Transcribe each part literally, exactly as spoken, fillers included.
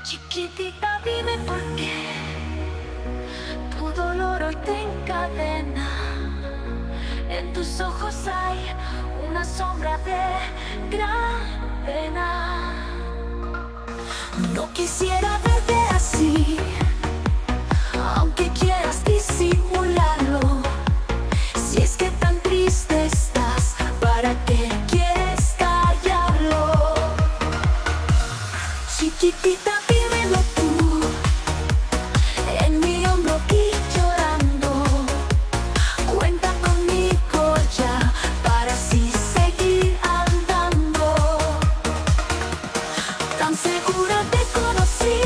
Chiquitita, dime por qué tu dolor hoy te encadena. En tus ojos hay una sombra de gran pena. No quisiera verte así, aunque quieras disimularlo. Si es que tan triste estás, ¿para qué quieres callarlo? Chiquitita, dímelo tú, en mi hombro aquí llorando. Cuenta conmigo ya, para así seguir andando. Tan segura te conocí,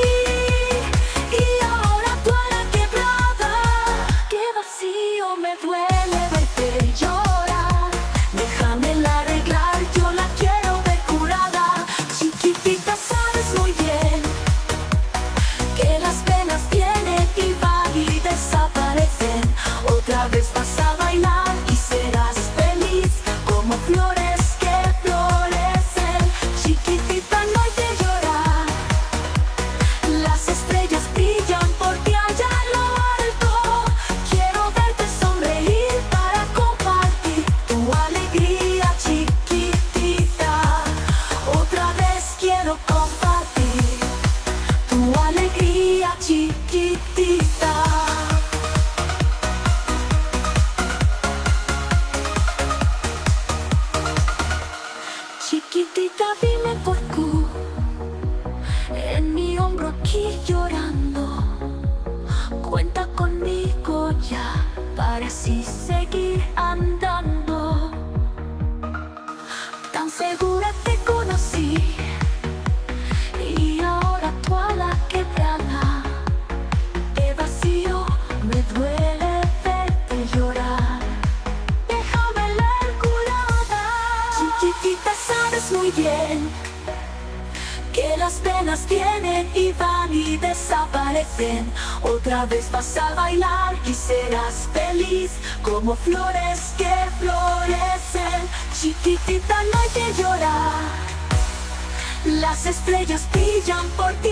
y ahora tú a la quebrada. Qué vacío me duele verte llorar. Déjamela arreglar, yo la quiero ver curada. Chiquitita, sabes muy bien que las penas vienen y van y desaparecen. Otra vez vas a bailar y serás feliz como flores que florecen. Chiquitita, no hay que llorar, las estrellas brillan por ti allá en lo alto. Quiero verte sonreír para compartir tu alegría, chiquitita. Otra vez quiero compartir tu alegría, chiquitita. Chiquitita, dime por qué en mi hombro aquí llorando. Cuenta conmigo ya, para así seguir andando. Tan segura te conocí, y ahora tú a la quebrada. Qué vacío me duele verte llorar. Déjame la curada. Chiquitita, sabes muy bien que las penas vienen y van y desaparecen. Otra vez vas a bailar y serás feliz como flores que florecen. Chiquitita, no hay que llorar, las estrellas brillan por ti